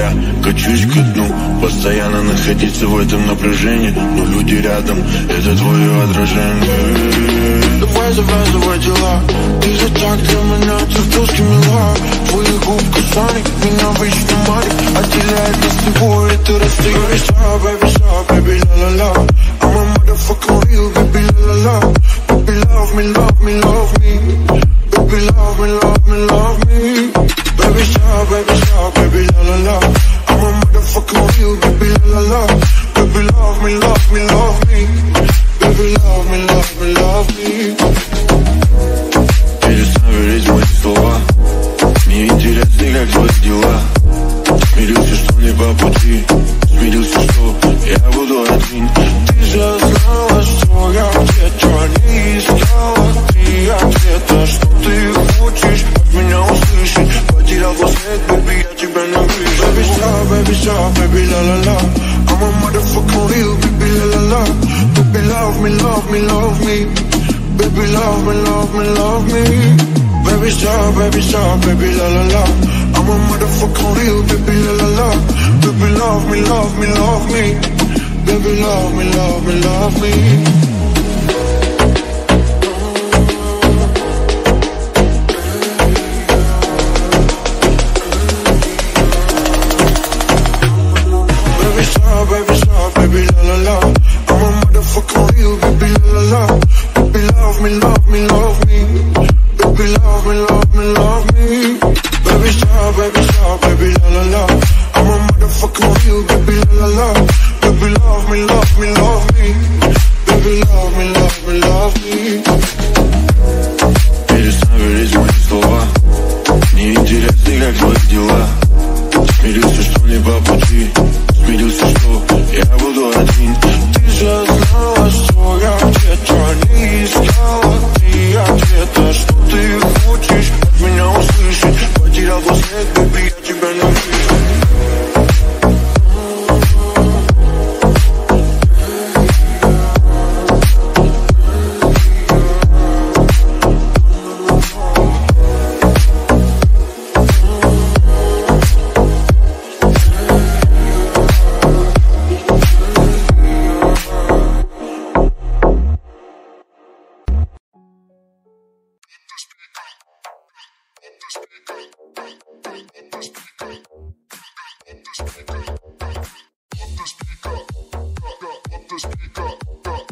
я качусь ко дну. Постоянно находиться в этом напряжении, но люди рядом, это твое отражение. Давай завязывай дела, ты же так для меня чертовски мила. Твои губ касания меня вечно манит, отделяет нас с тобой это расстояние. Baby stop, baby la la la, I'm a motherfucking real baby la la la. Baby love me, love me, love me. Baby love me, love me, love me. Baby stop, baby la la la, I'm a motherfucking real baby la la la. Baby love me, love me, love me. Baby love me, love me, love me. Перестань верить в мои слова, мне интересно, как твои дела. Смирился, что мне по пути, смирился, что я буду один. Ты же знала, что я где-то не искала. Три ответа, что ты хочешь от меня услышать. Потерял твой след, baby, я тебя не вижу. Baby stop, baby la la la, I'm a motherfucking real baby la la la. Baby love me, love me, love me. Baby love me, love me, love me. Baby stop, baby la la la, I'm a motherfucking real baby la la la. Baby love me, love me, love me. Baby love me, love me, love me. Baby stop, baby la la la, I'm a motherfucking real baby la la la. Baby love me, love me, love me. Baby love me, love me, love me. Baby stop, baby la la la, I'm a motherfucking real baby la la la. Baby love me, love me, love me. Baby love me, love me, love me. Перестань верить в мои слова, мне интересно, как твои дела. Смирился, что не по пути, смирился, что я буду один. Ты же знала, что я где-то не искала. Три ответа, что ты хочешь от меня услышать. Потерял твой след, baby, я тебя не вижу. Speak up.